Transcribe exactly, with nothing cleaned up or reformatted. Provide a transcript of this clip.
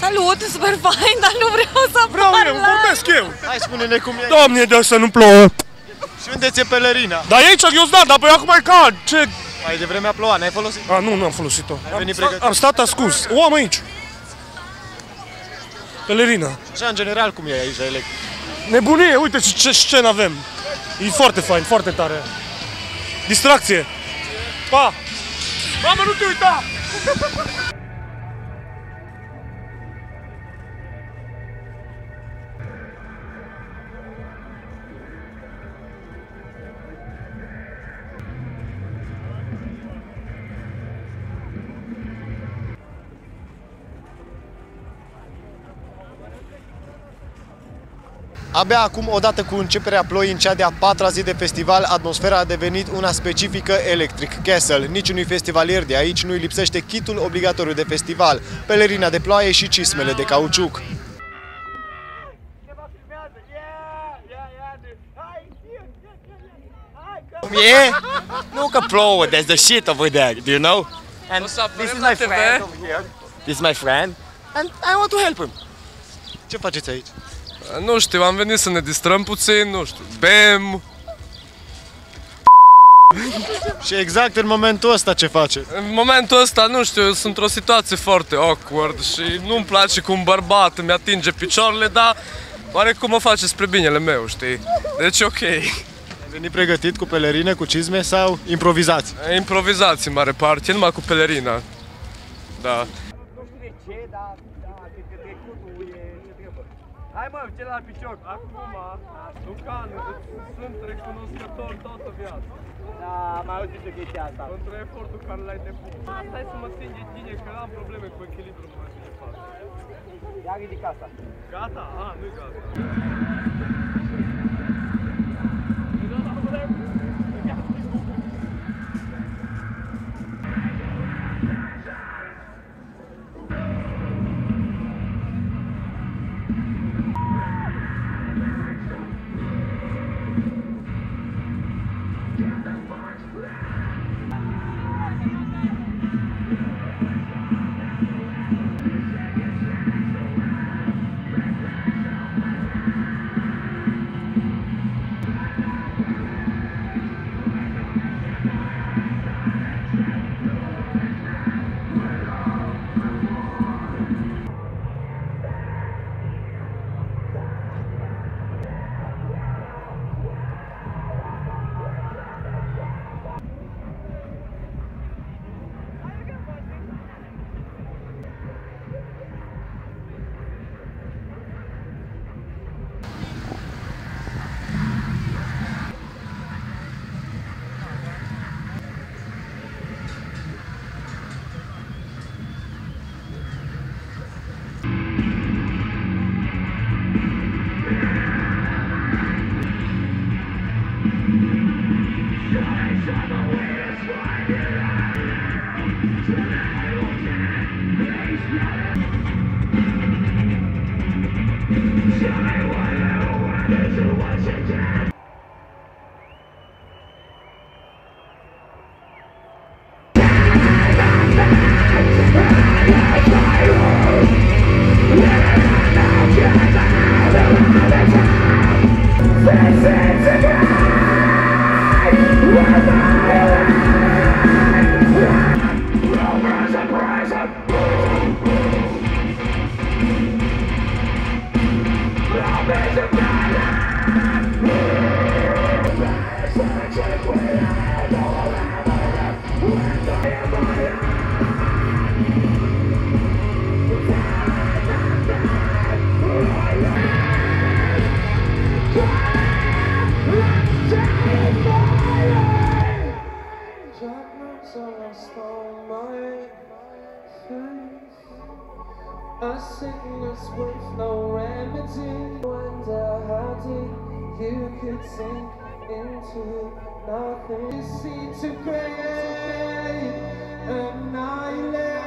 Salut, super fain, dar nu vreau să Vreau parla. eu, vorbesc eu. Hai, spune-ne cum e. Doamne, de să nu plouă. Și unde ți-e pelerina? Dar e aici, eu da, dar pe acum e cald. Ce? Mai devreme a plouat, n-ai folosit? A, nu, nu am folosit-o. Ai venit Am, pregătit? am stat ascuns. O am aici. Pelerina. Așa, în general, cum e aici la electric? Nebunie, uite ce, ce scenă avem. E foarte fain, foarte tare. Distracție. Pa! Mamă, nu te uita! Abia acum, odată cu începerea ploii în cea de-a patra zi de festival, atmosfera a devenit una specifică Electric Castle. Niciunui festivalier de aici nu-i lipsește kitul obligatoriu de festival, pelerina de ploaie și cismele de cauciuc. Yeah? Nu că plouă, there's the shit over there, do you know? And this is my friend over here. This is my friend, and I want to help him. Ce faceți aici? Nu știu, am venit să ne distrăm puțin, nu știu, bem. Și exact în momentul ăsta ce faceți? În momentul ăsta, nu știu, eu sunt într-o situație foarte awkward și nu-mi place cum un bărbat îmi atinge picioarele, dar oarecum o face spre binele meu, știi? Deci e ok. Ai venit pregătit cu pelerine, cu cizme sau improvizați? Improvizați în mare parte, numai cu pelerina. Da. Hai mă, celălalt picior, acum, Lucan, sunt recunoscător toată viața. Da, mai auzit de chestia asta. Pentru efortul care l-ai depus. Stai să mă țin de tine, că am probleme cu echilibrul în momentul de față. Ia ridic asta. Gata? A, nu-i gata. A sickness with no remedy. Wonder how deep you could sink into nothing. You seem to create annihilate.